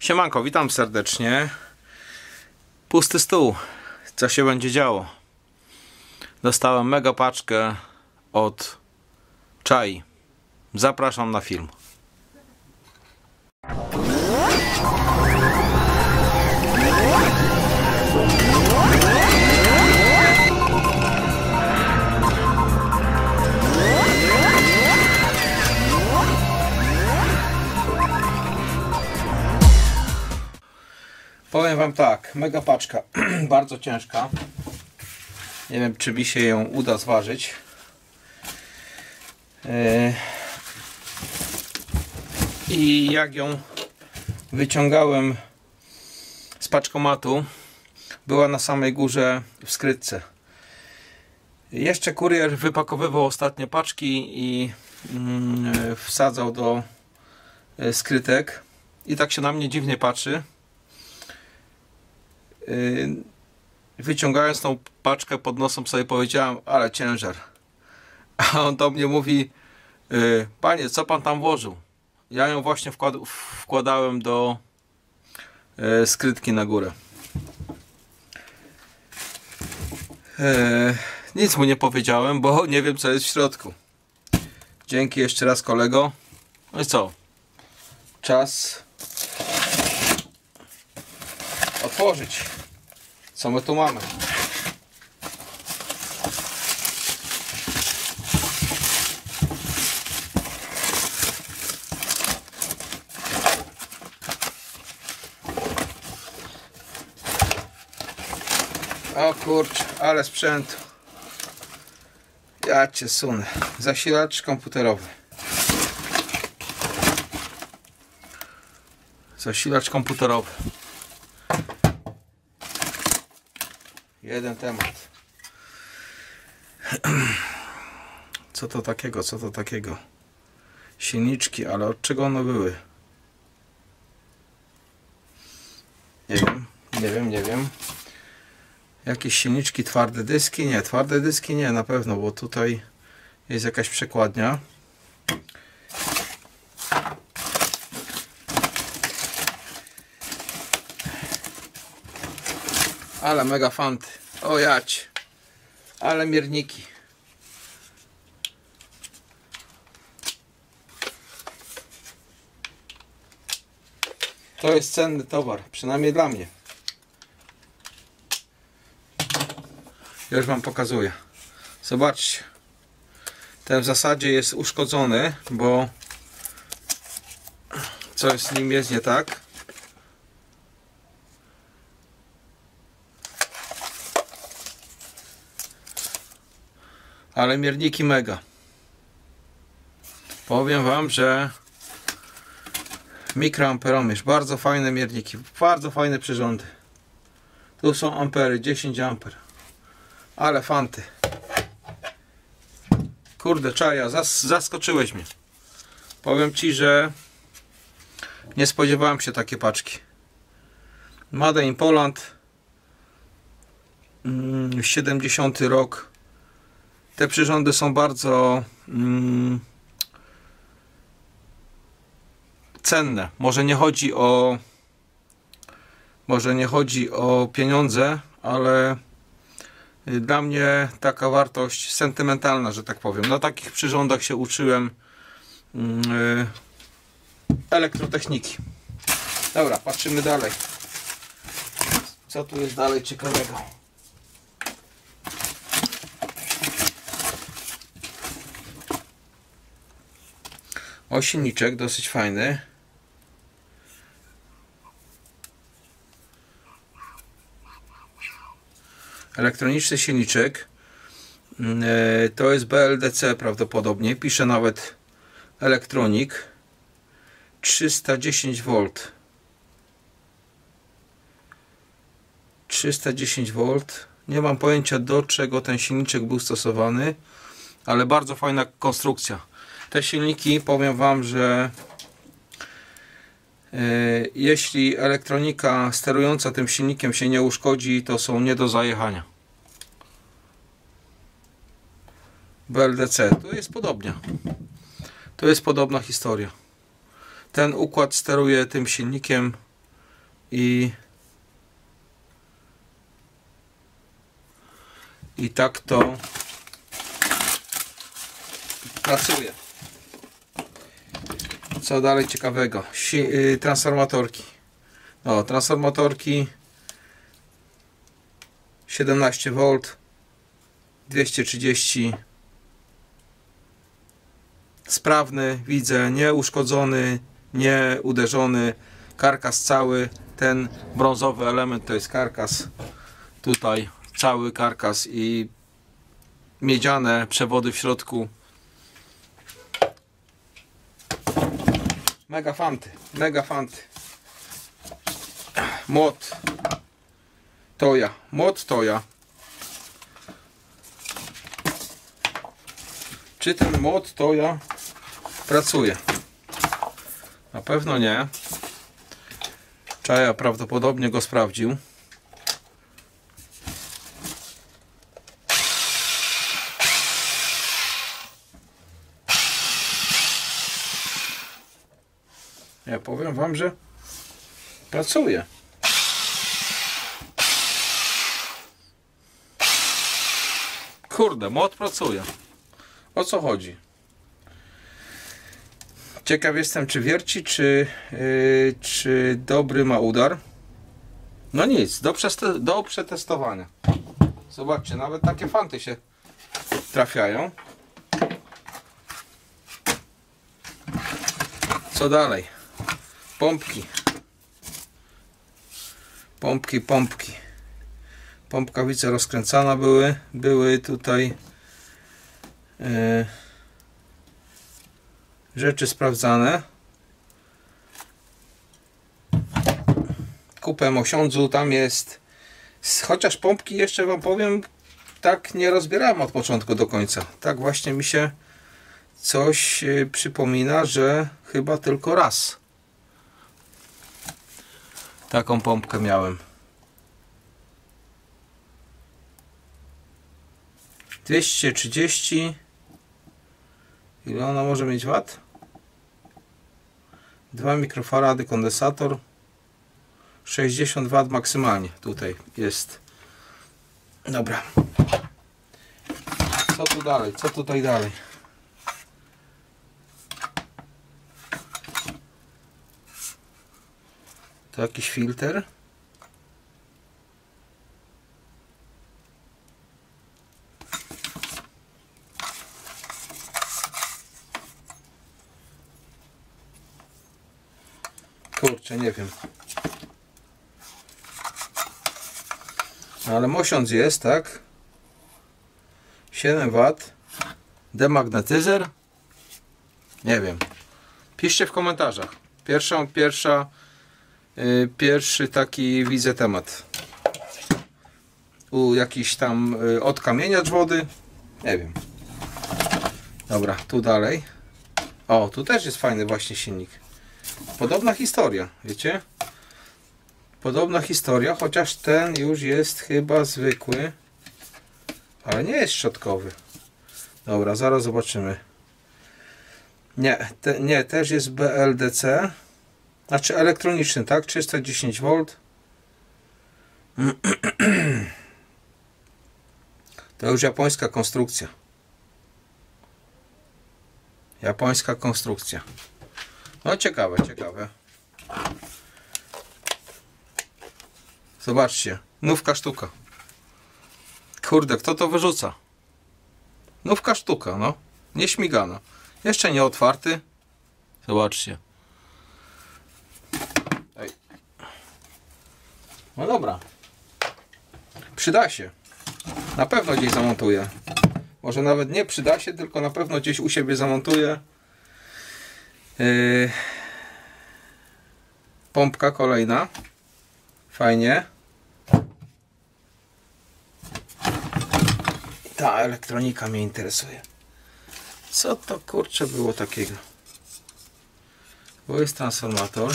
Siemanko, witam serdecznie. Pusty stół. Co się będzie działo? Dostałem mega paczkę od Czai. Zapraszam na film. Powiem wam tak, mega paczka, bardzo ciężka. Nie wiem, czy mi się ją uda zważyć. I jak ją wyciągałem z paczkomatu, była na samej górze w skrytce. Jeszcze kurier wypakowywał ostatnie paczki i wsadzał do skrytek. I tak się na mnie dziwnie patrzy. Wyciągając tą paczkę pod nosem sobie powiedziałem, ale ciężar. A on do mnie mówi, panie, co pan tam włożył? Ja ją właśnie wkładałem do skrytki na górę. Nic mu nie powiedziałem, bo nie wiem, co jest w środku. Dzięki jeszcze raz, kolego. No i co? Czas otworzyć. Co my tu mamy? O kurczę, ale sprzętu. Ja cię sunę. Zasilacz komputerowy. Zasilacz komputerowy. Jeden temat. Co to takiego? Co to takiego? Silniczki, ale od czego one były? Nie wiem. Jakieś silniczki, twarde dyski? Nie, twarde dyski nie, na pewno, bo tutaj jest jakaś przekładnia. Ale mega fanty. O jać. Ale mierniki. To jest cenny towar. Przynajmniej dla mnie. Już wam pokazuję. Zobaczcie. Ten w zasadzie jest uszkodzony, bo coś z nim jest nie tak. Ale mierniki mega. Powiem wam, że mikroamperomierz. Bardzo fajne mierniki. Bardzo fajne przyrządy. Tu są ampery. 10 amper. Ale fanty. Kurde, Czaja, zaskoczyłeś mnie. Powiem ci, że nie spodziewałem się takiej paczki. Made in Poland. 70 rok. Te przyrządy są bardzo cenne. Może nie chodzi o pieniądze, ale dla mnie taka wartość sentymentalna, że tak powiem. Na takich przyrządach się uczyłem elektrotechniki. Dobra, patrzymy dalej. Co tu jest dalej ciekawego? O, silniczek dosyć fajny. Elektroniczny silniczek. To jest BLDC prawdopodobnie. Pisze nawet elektronik. 310 V. 310 V. Nie mam pojęcia, do czego ten silniczek był stosowany, ale bardzo fajna konstrukcja. Te silniki, powiem wam, że jeśli elektronika sterująca tym silnikiem się nie uszkodzi, to są nie do zajechania. BLDC, tu jest podobnie. To jest podobna historia. Ten układ steruje tym silnikiem i tak to pracuje. Co dalej ciekawego? Transformatorki. O, transformatorki 17V, 230, sprawny, widzę, nie uszkodzony, nie uderzony, karkas cały, ten brązowy element to jest karkas, tutaj cały karkas i miedziane przewody w środku. Mega fanty, mega fanty. Młot Toya, młot Toya. Czy ten młot Toya pracuje? Na pewno nie. Czaja prawdopodobnie go sprawdził. Ja powiem wam, że pracuje. Kurde, młot pracuje. O co chodzi? Ciekaw jestem, czy wierci, czy dobry ma udar. No nic, do przetestowania. Zobaczcie, nawet takie fanty się trafiają. Co dalej? Pompki. Pompki. Pompkawice rozkręcane były tutaj rzeczy sprawdzane. Kupę mosiądzu tam jest, chociaż pompki jeszcze wam powiem, tak nie rozbierałem od początku do końca. Tak właśnie mi się coś przypomina, że chyba tylko raz taką pompkę miałem. 230. Ile ona może mieć wat? 2 mikrofarady kondensator. 60 W maksymalnie tutaj jest. Dobra. Co tu dalej? Co tutaj dalej? To jakiś filtr. Kurczę, nie wiem. Ale mosiądz jest, tak? 7 W. Demagnetyzer? Nie wiem. Piszcie w komentarzach. Pierwszy taki widzę temat. Jakiś tam odkamieniacz wody. Nie wiem. Dobra, tu dalej. O, tu też jest fajny właśnie silnik. Podobna historia, wiecie? Podobna historia, chociaż ten już jest chyba zwykły. Ale nie jest szczotkowy. Dobra, zaraz zobaczymy. Nie, też jest BLDC. Znaczy elektroniczny, tak? 310 V. To już japońska konstrukcja. Japońska konstrukcja. No ciekawe. Zobaczcie. Nówka sztuka. Kurde, kto to wyrzuca? Nówka sztuka, no. Nieśmigana. Jeszcze nie otwarty. Zobaczcie. Ej. No dobra. Przyda się. Na pewno gdzieś zamontuję. Może nawet nie przyda się, tylko na pewno gdzieś u siebie zamontuję. Pompka kolejna. Fajnie. Ta elektronika mnie interesuje. Co to kurczę było takiego? Bo jest transformator.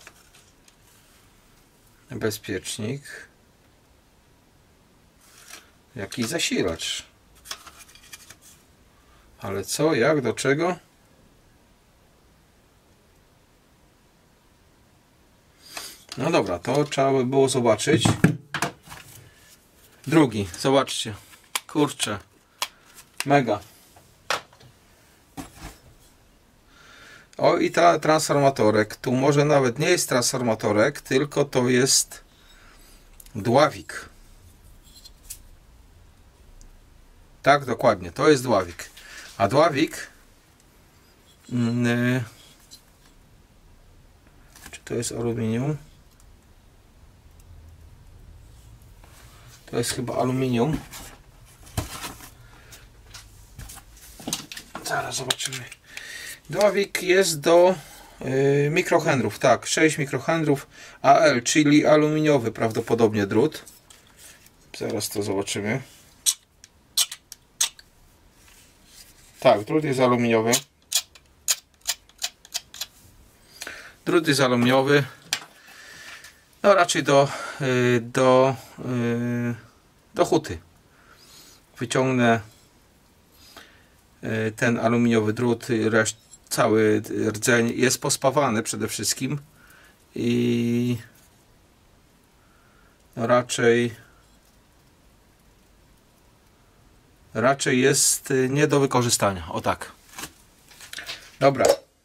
Bezpiecznik. Jakiś zasilacz. Ale co, jak, do czego? No dobra, to trzeba by było zobaczyć. Drugi, zobaczcie. Kurczę. Mega. O, i ta transformatorek. Tu może nawet nie jest transformatorek, tylko to jest dławik. Tak, dokładnie. To jest dławik. A dławik... czy to jest aluminium? To jest chyba aluminium. Zaraz zobaczymy. Dławik jest do mikrohenrów. Tak, 6 mikrohenrów AL, czyli aluminiowy prawdopodobnie drut. Zaraz to zobaczymy. Tak, drut jest aluminiowy. Drut jest aluminiowy. No raczej do huty. Wyciągnę ten aluminiowy drut, cały rdzeń jest pospawany przede wszystkim i no raczej jest nie do wykorzystania. O tak. Dobra.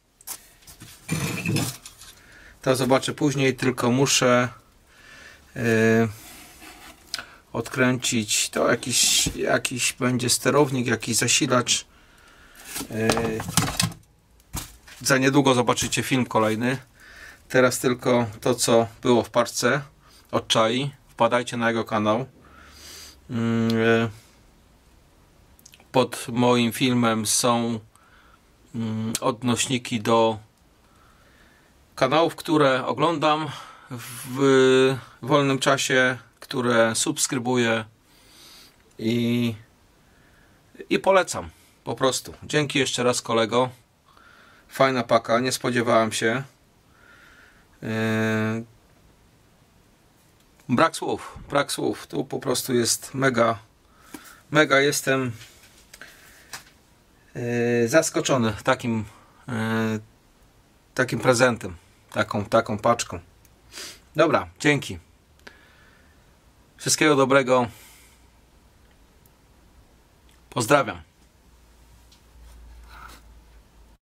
To zobaczę później, tylko muszę odkręcić. To jakiś będzie sterownik, jakiś zasilacz. Za niedługo zobaczycie film kolejny. Teraz tylko to, co było w paczce od Czai. Wpadajcie na jego kanał. Pod moim filmem są odnośniki do kanałów, które oglądam w wolnym czasie, które subskrybuję i polecam po prostu. Dzięki jeszcze raz, kolego. Fajna paka, nie spodziewałem się. Brak słów. Tu po prostu jest mega jestem zaskoczony takim prezentem, taką paczką. Dobra, dzięki. Wszystkiego dobrego. Pozdrawiam.